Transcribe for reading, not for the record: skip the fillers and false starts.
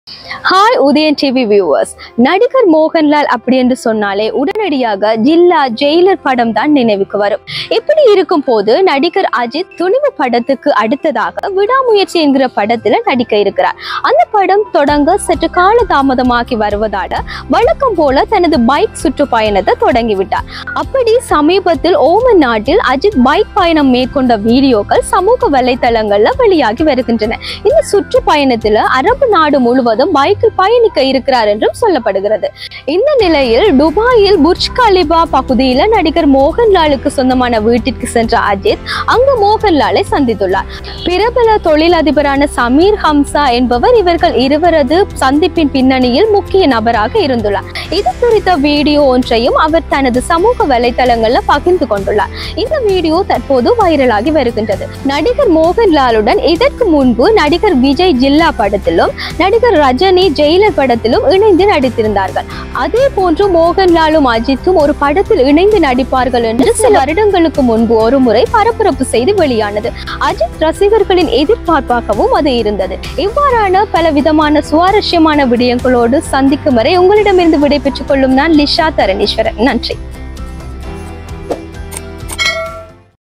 Hi Uthayan TV viewers. நடிகர் மோகன்லால் அப்படி என்று சொன்னாலே உடனடியாக ஜில்லா ஜெயிலர் படம் தான் நினைவுக்கு வரும். இப்படி இருக்கும் போது நடிகர் அஜித் துணிவு படத்துக்கு அடுத்ததாக விடாமுயற்சி என்கிற படத்துல நடிக்க இருக்கிறார். அந்த படம் தொடங்க சற்று கால தாமதமாகி வருவதால வழக்கம் போல தனது பைக் சுற்றுப்பயணத்தை தொடங்கிவிட்டார். அப்படி சமீபத்தில் ஓமன் நாட்டில் அஜித் பைக் பயணம் மேற்கொண்ட வீடியோக்கள் சமூக வலைதளங்கள்ல வெளியாகி வருகின்றன. இந்த சுற்றுப்பயணத்துல அரபு நாடு முழுவதும் பைக்கில் பயணிக்க இருக்கிறார் என்றும் சொல்லப்படுகிறது. இந்த நிலையில் துபாயில் புர்ஜ் கலிபா பகுதியில நடிகர் மோகன்லாலுக்கு சொந்தமான வீட்டிற்கு சென்ற அஜித் அங்கு மோகன்லாலை சந்தித்துள்ளார். பிரபல தொழிலதிபரான சமீர் ஹம்சா என்பவர் இவர்கள் இருவரது சந்திப்பின் பின்னணியில் முக்கிய நபராக இருந்துள்ளார். இது குறித்த வீடியோ ஒன்றையும் அவர் தனது சமூக வலைதளங்கள்ல பகிர்ந்து கொண்டுள்ளார். இந்த வீடியோ தற்போது வைரலாகி வருகின்றது. நடிகர் மோகன்லாலுடன் இதற்கு முன்பு நடிகர் விஜய் ஜில்லா படத்திலும் நடிகர் ரஜினி ஜெயிலர் படத்திலும் இணைந்து நடித்திருந்தார்கள். அதே போன்று மோகன்லாலும் அஜித்தும் ஒரு படத்தில் இணைந்து நடிப்பார்கள் என்று சில வருடங்களுக்கு முன்பு ஒரு முறை பரபரப்பு செய்தி வெளியானது. அஜித் ரசிகர்களின் எதிர்பார்ப்பாகவும் அது இருந்தது. இவ்வாறான பல விதமான சுவாரஸ்யமான விடயங்களோடு சந்திக்கும் வரை உங்களிடமிருந்து விடை பெற்றுக் கொள்ளும் நான் லிஷா தரணீஸ்வரன். நன்றி.